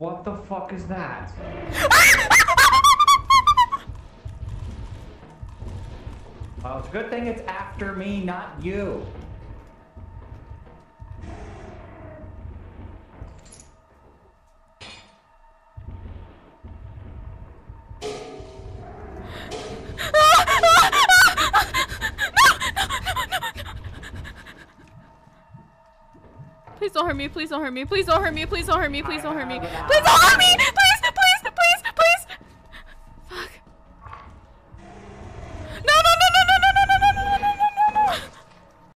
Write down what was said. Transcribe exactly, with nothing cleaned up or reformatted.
What the fuck is that? Well, it's a good thing it's after me, not you. Please don't hurt me, please don't hurt me, please don't hurt me, please don't hurt me, please don't hurt me, please don't hurt me!